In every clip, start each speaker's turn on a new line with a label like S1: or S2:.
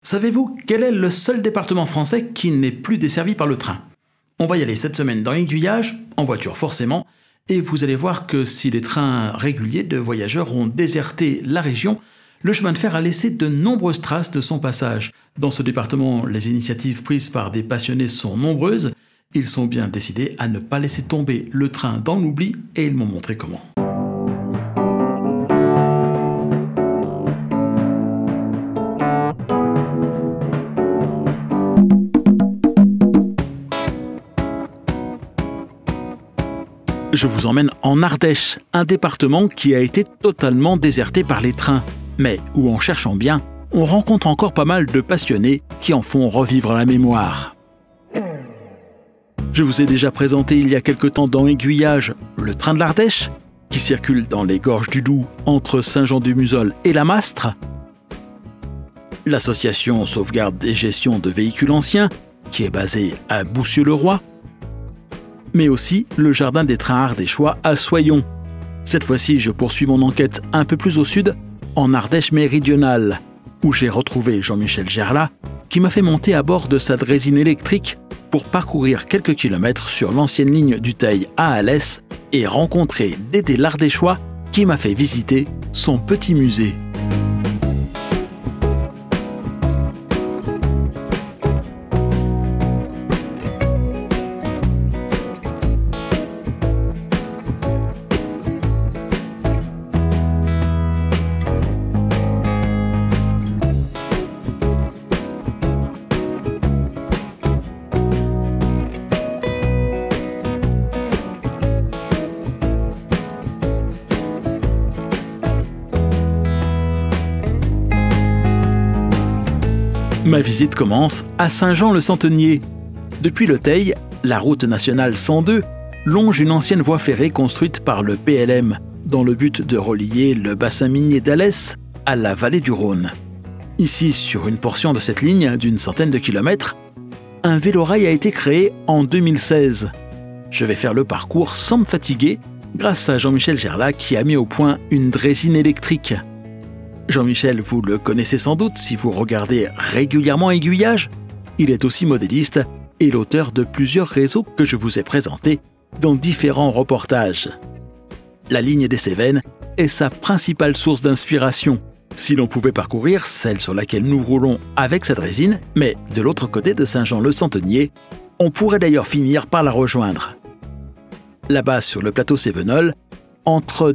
S1: Savez-vous quel est le seul département français qui n'est plus desservi par le train? On va y aller cette semaine dans l'aiguillage, en voiture forcément, et vous allez voir que si les trains réguliers de voyageurs ont déserté la région, le chemin de fer a laissé de nombreuses traces de son passage. Dans ce département, les initiatives prises par des passionnés sont nombreuses. Ils sont bien décidés à ne pas laisser tomber le train dans l'oubli et ils m'ont montré comment. Je vous emmène en Ardèche, un département qui a été totalement déserté par les trains, mais où en cherchant bien, on rencontre encore pas mal de passionnés qui en font revivre la mémoire. Je vous ai déjà présenté il y a quelque temps dans Aiguillage le train de l'Ardèche, qui circule dans les gorges du Doubs entre Saint-Jean-du-Musol et la Mastre, l'association Sauvegarde et Gestion de Véhicules Anciens, qui est basée à Boussieu-le-Roi, mais aussi le jardin des trains ardéchois à Soyons. Cette fois-ci, je poursuis mon enquête un peu plus au sud, en Ardèche méridionale, où j'ai retrouvé Jean-Michel Gerlat, qui m'a fait monter à bord de sa draisine électrique pour parcourir quelques kilomètres sur l'ancienne ligne du Teil à Alès et rencontrer Dédé l'Ardéchois, qui m'a fait visiter son petit musée. Ma visite commence à Saint-Jean-le-Centenier. Depuis le Teil, la route nationale 102 longe une ancienne voie ferrée construite par le PLM dans le but de relier le bassin minier d'Alès à la vallée du Rhône. Ici, sur une portion de cette ligne d'une centaine de kilomètres, un vélorail a été créé en 2016. Je vais faire le parcours sans me fatiguer grâce à Jean-Michel Gerlat qui a mis au point une draisine électrique. Jean-Michel, vous le connaissez sans doute si vous regardez régulièrement Aiguillage. Il est aussi modéliste et l'auteur de plusieurs réseaux que je vous ai présentés dans différents reportages. La ligne des Cévennes est sa principale source d'inspiration. Si l'on pouvait parcourir celle sur laquelle nous roulons avec cette draisine, mais de l'autre côté de Saint-Jean-le-Centenier, on pourrait d'ailleurs finir par la rejoindre. Là-bas, sur le plateau Cévenol, entre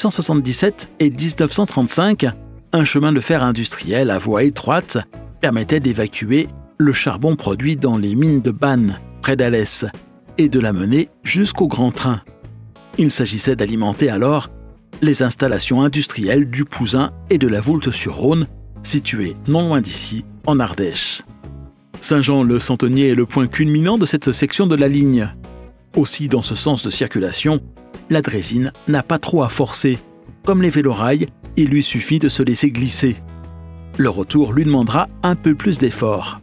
S1: 1877 et 1935, un chemin de fer industriel à voie étroite permettait d'évacuer le charbon produit dans les mines de Banne, près d'Alès, et de l'amener jusqu'au grand train. Il s'agissait d'alimenter alors les installations industrielles du Pouzin et de la Voulte-sur-Rhône, situées non loin d'ici, en Ardèche. Saint-Jean-le-Centenier est le point culminant de cette section de la ligne. Aussi, dans ce sens de circulation, la draisine n'a pas trop à forcer. Comme les vélorails, il lui suffit de se laisser glisser. Le retour lui demandera un peu plus d'effort.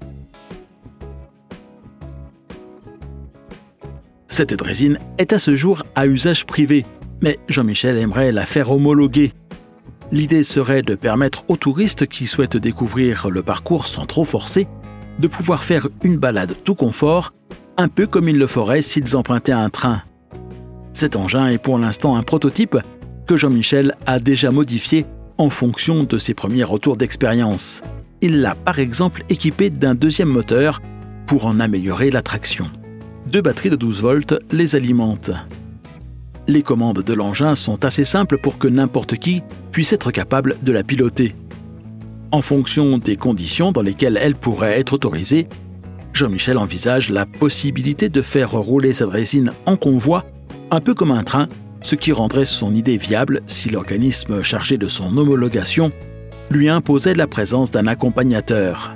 S1: Cette draisine est à ce jour à usage privé, mais Jean-Michel aimerait la faire homologuer. L'idée serait de permettre aux touristes qui souhaitent découvrir le parcours sans trop forcer, de pouvoir faire une balade tout confort, un peu comme ils le feraient s'ils empruntaient un train. Cet engin est pour l'instant un prototype que Jean-Michel a déjà modifié en fonction de ses premiers retours d'expérience. Il l'a par exemple équipé d'un deuxième moteur pour en améliorer la traction. 2 batteries de 12 volts les alimentent. Les commandes de l'engin sont assez simples pour que n'importe qui puisse être capable de la piloter. En fonction des conditions dans lesquelles elle pourrait être autorisée, Jean-Michel envisage la possibilité de faire rouler sa draisine en convoi, un peu comme un train, ce qui rendrait son idée viable si l'organisme chargé de son homologation lui imposait la présence d'un accompagnateur.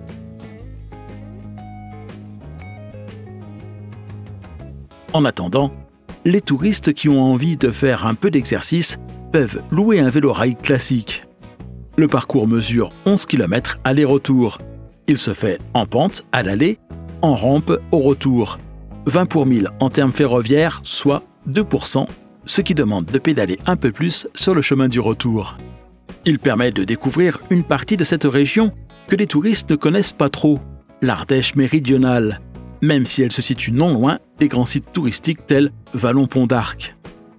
S1: En attendant, les touristes qui ont envie de faire un peu d'exercice peuvent louer un vélorail classique. Le parcours mesure 11 km aller-retour. Il se fait en pente à l'aller, en rampe au retour. 20 pour 1000 en termes ferroviaires, soit 2%, ce qui demande de pédaler un peu plus sur le chemin du retour. Il permet de découvrir une partie de cette région que les touristes ne connaissent pas trop, l'Ardèche méridionale, même si elle se situe non loin des grands sites touristiques tels Vallon-Pont d'Arc.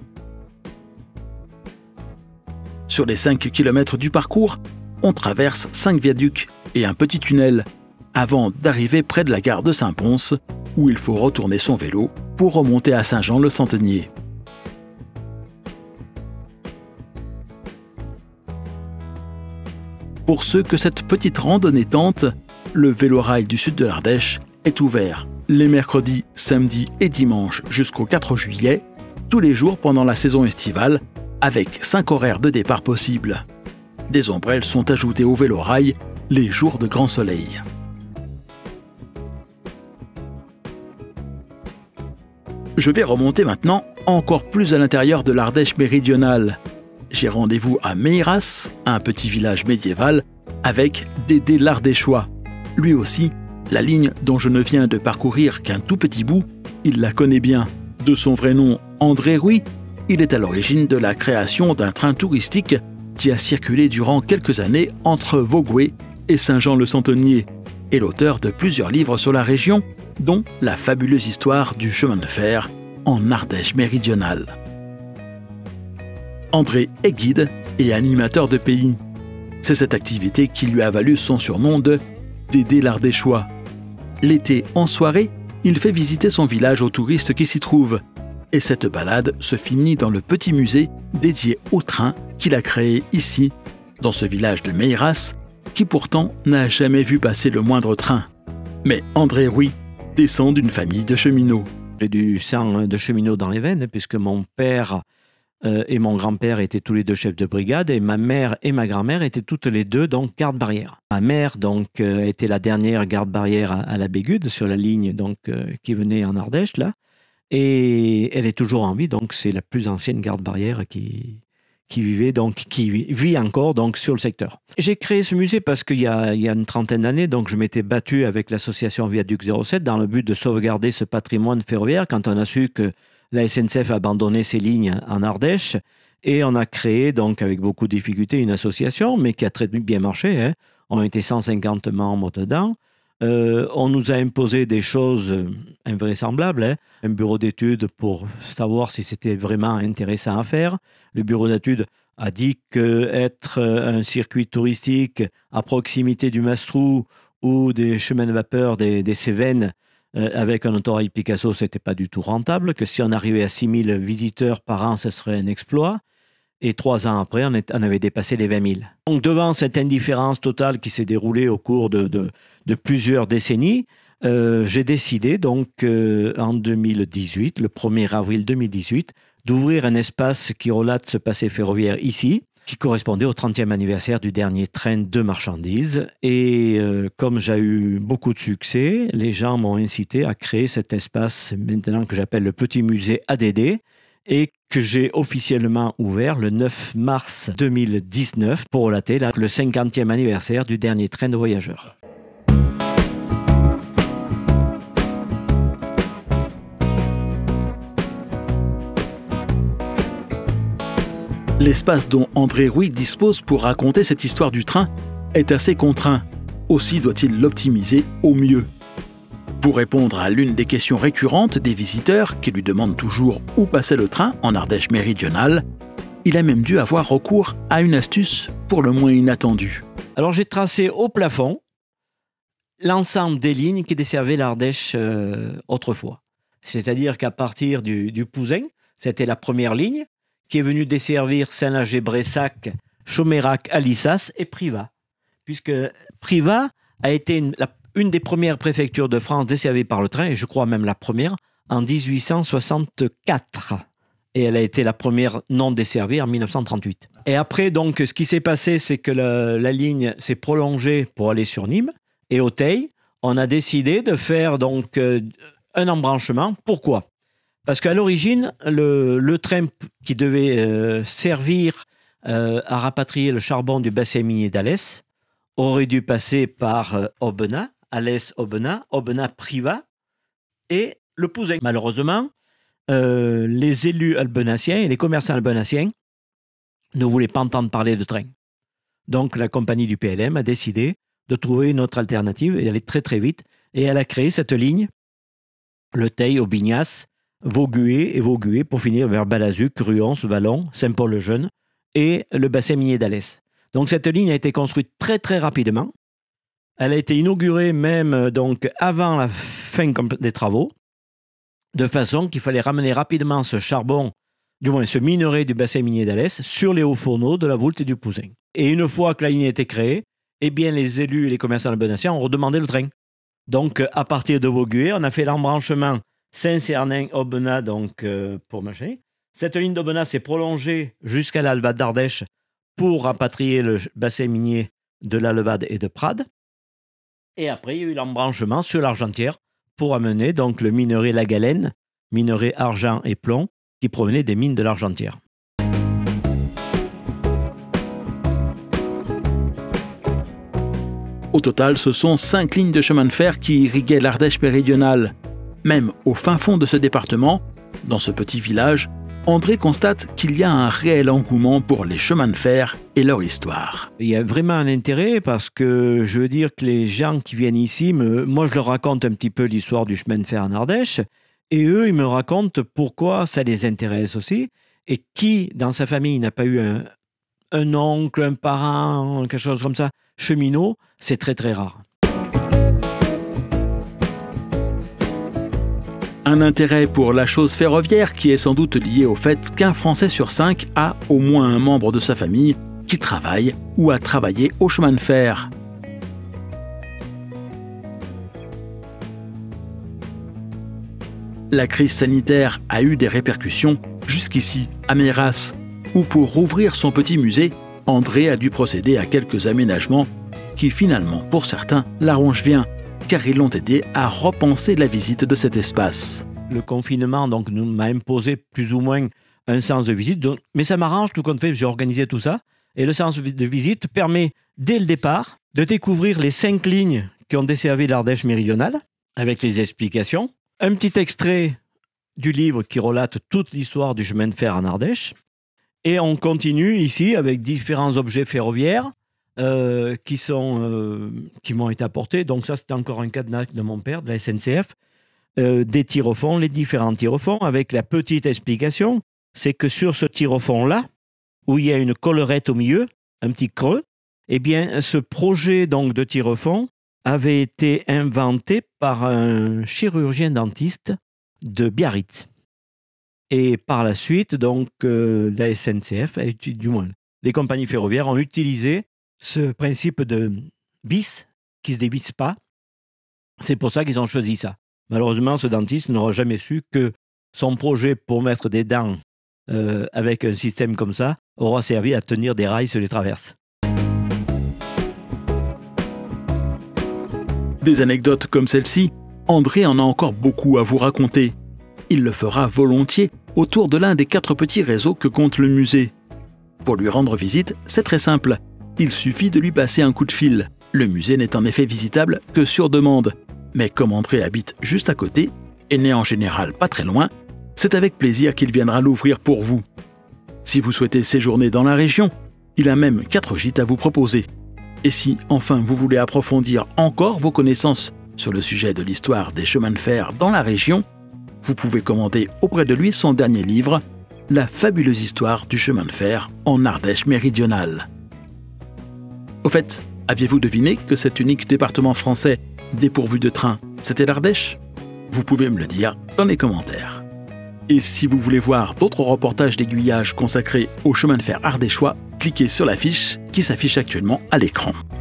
S1: Sur les 5 km du parcours, on traverse 5 viaducs et un petit tunnel, avant d'arriver près de la gare de Saint-Pons, où il faut retourner son vélo pour remonter à Saint-Jean-le-Centenier. Pour ceux que cette petite randonnée tente, le vélorail du sud de l'Ardèche est ouvert les mercredis, samedis et dimanches jusqu'au 4 juillet, tous les jours pendant la saison estivale, avec 5 horaires de départ possibles. Des ombrelles sont ajoutées au vélorail les jours de grand soleil. Je vais remonter maintenant encore plus à l'intérieur de l'Ardèche méridionale. J'ai rendez-vous à Meyras, un petit village médiéval, avec Dédé l'Ardéchois. Lui aussi, la ligne dont je ne viens de parcourir qu'un tout petit bout, il la connaît bien. De son vrai nom, André Rouy, il est à l'origine de la création d'un train touristique qui a circulé durant quelques années entre Vogüé et Saint-Jean-le-Centenier, et l'auteur de plusieurs livres sur la région, dont la fabuleuse histoire du chemin de fer en Ardèche méridionale. André est guide et animateur de pays. C'est cette activité qui lui a valu son surnom de Dédé l'Ardéchois. L'été, en soirée, il fait visiter son village aux touristes qui s'y trouvent. Et cette balade se finit dans le petit musée dédié au train qu'il a créé ici, dans ce village de Meyras, qui pourtant n'a jamais vu passer le moindre train. Mais André Rouy descend d'une famille de cheminots.
S2: J'ai du sang de cheminot dans les veines, puisque mon père et mon grand-père étaient tous les deux chefs de brigade, et ma mère et ma grand-mère étaient toutes les deux donc garde-barrière. Ma mère donc était la dernière garde-barrière à la Bégude, sur la ligne donc qui venait en Ardèche là, et elle est toujours en vie, donc c'est la plus ancienne garde-barrière qui vit encore donc sur le secteur. J'ai créé ce musée parce qu'il y a une trentaine d'années, donc je m'étais battu avec l'association Viaduc 07 dans le but de sauvegarder ce patrimoine ferroviaire quand on a su que la SNCF abandonnait ses lignes en Ardèche, et on a créé donc avec beaucoup de difficultés une association, mais qui a très bien marché, hein. On était 150 membres dedans. On nous a imposé des choses invraisemblables, hein. Un bureau d'études pour savoir si c'était vraiment intéressant à faire. Le bureau d'études a dit qu'être un circuit touristique à proximité du Mastrou ou des chemins de vapeur des Cévennes, avec un autorail Picasso, ce n'était pas du tout rentable, que si on arrivait à 6000 visiteurs par an, ce serait un exploit. Et 3 ans après, on avait dépassé les 20 000. Donc, devant cette indifférence totale qui s'est déroulée au cours de plusieurs décennies, j'ai décidé donc en 2018, le 1er avril 2018, d'ouvrir un espace qui relate ce passé ferroviaire ici, qui correspondait au 30e anniversaire du dernier train de marchandises. Et comme j'ai eu beaucoup de succès, les gens m'ont incité à créer cet espace maintenant que j'appelle le Petit Musée ADD, et que j'ai officiellement ouvert le 9 mars 2019 pour relater le 50e anniversaire du dernier train de voyageurs.
S1: L'espace dont André Rouy dispose pour raconter cette histoire du train est assez contraint. Aussi doit-il l'optimiser au mieux. Pour répondre à l'une des questions récurrentes des visiteurs qui lui demandent toujours où passait le train en Ardèche méridionale, il a même dû avoir recours à une astuce pour le moins inattendue.
S2: Alors j'ai tracé au plafond l'ensemble des lignes qui desservaient l'Ardèche autrefois. C'est-à-dire qu'à partir du Pouzin, c'était la première ligne, qui est venue desservir Saint-Lager-Bressac, Chomérac, Alissas et Privas. Puisque Privas a été une des premières préfectures de France desservies par le train, et je crois même la première, en 1864. Et elle a été la première non desservie en 1938. Et après, donc, ce qui s'est passé, c'est que la ligne s'est prolongée pour aller sur Nîmes et Auteuil. On a décidé de faire donc un embranchement. Pourquoi ? Parce qu'à l'origine, le train qui devait servir à rapatrier le charbon du bassin minier d'Alès aurait dû passer par Aubenas, Alès-Aubenas, Aubenas-Privas et le Pouzin. Malheureusement, les élus albenaciens et les commerçants albenaciens ne voulaient pas entendre parler de train. Donc la compagnie du PLM a décidé de trouver une autre alternative et aller très très vite. Et elle a créé cette ligne, Le Teil, Aubignas, Vaugué et Vaugué, pour finir vers Balazuc, Ruans, Vallon, Saint-Paul-le-Jeune et le bassin minier d'Alès. Donc cette ligne a été construite très très rapidement. Elle a été inaugurée même donc avant la fin des travaux, de façon qu'il fallait ramener rapidement ce charbon, du moins ce minerai du bassin minier d'Alès, sur les hauts fourneaux de la Voulte et du Pouzin. Et une fois que la ligne a été créée, eh bien les élus et les commerçants de Benatia ont redemandé le train. Donc à partir de Vaugué, on a fait l'embranchement Saint-Cernin-Aubenas pour machin. Cette ligne d'Aubenas s'est prolongée jusqu'à la Levade d'Ardèche pour rapatrier le bassin minier de la Levade et de Prades. Et après, il y a eu l'embranchement sur l'Argentière pour amener donc le minerai La Galène, minerai argent et plomb, qui provenait des mines de l'Argentière.
S1: Au total, ce sont 5 lignes de chemin de fer qui irriguaient l'Ardèche méridionale. Même au fin fond de ce département, dans ce petit village, André constate qu'il y a un réel engouement pour les chemins de fer et leur histoire.
S2: Il y a vraiment un intérêt parce que je veux dire que les gens qui viennent ici, moi je leur raconte un petit peu l'histoire du chemin de fer en Ardèche et eux ils me racontent pourquoi ça les intéresse aussi et qui dans sa famille n'a pas eu un oncle, un parent, quelque chose comme ça, cheminot, c'est très très rare.
S1: Un intérêt pour la chose ferroviaire qui est sans doute lié au fait qu'un Français sur 5 a au moins un membre de sa famille qui travaille ou a travaillé au chemin de fer. La crise sanitaire a eu des répercussions jusqu'ici à Meyras, où pour rouvrir son petit musée, André a dû procéder à quelques aménagements qui finalement, pour certains, l'arrangent bien, car ils l'ont aidé à repenser la visite de cet espace.
S2: Le confinement m'a imposé plus ou moins un sens de visite, mais ça m'arrange tout compte fait, j'ai organisé tout ça, et le sens de visite permet, dès le départ, de découvrir les 5 lignes qui ont desservi l'Ardèche méridionale, avec les explications, un petit extrait du livre qui relate toute l'histoire du chemin de fer en Ardèche, et on continue ici avec différents objets ferroviaires, qui m'ont été apportés. Donc ça, c'était encore un cadenas de mon père, de la SNCF. Des tire-au-fond, les différents tire-au-fond, avec la petite explication, c'est que sur ce tire-au-fond-là, où il y a une collerette au milieu, un petit creux, eh bien, ce projet donc, de tire-au-fond avait été inventé par un chirurgien dentiste de Biarritz. Et par la suite, donc, la SNCF, du moins, les compagnies ferroviaires ont utilisé ce principe de vis qui ne se dévisse pas. C'est pour ça qu'ils ont choisi ça. Malheureusement, ce dentiste n'aura jamais su que son projet pour mettre des dents avec un système comme ça aura servi à tenir des rails sur les traverses.
S1: Des anecdotes comme celle-ci, André en a encore beaucoup à vous raconter. Il le fera volontiers autour de l'un des 4 petits réseaux que compte le musée. Pour lui rendre visite, c'est très simple. Il suffit de lui passer un coup de fil. Le musée n'est en effet visitable que sur demande. Mais comme André habite juste à côté, et n'est en général pas très loin, c'est avec plaisir qu'il viendra l'ouvrir pour vous. Si vous souhaitez séjourner dans la région, il a même 4 gîtes à vous proposer. Et si, enfin, vous voulez approfondir encore vos connaissances sur le sujet de l'histoire des chemins de fer dans la région, vous pouvez commander auprès de lui son dernier livre, La fabuleuse histoire du chemin de fer en Ardèche méridionale. Au fait, aviez-vous deviné que cet unique département français dépourvu de train, c'était l'Ardèche ? Vous pouvez me le dire dans les commentaires. Et si vous voulez voir d'autres reportages d'aiguillage consacrés au chemin de fer ardéchois, cliquez sur la fiche qui s'affiche actuellement à l'écran.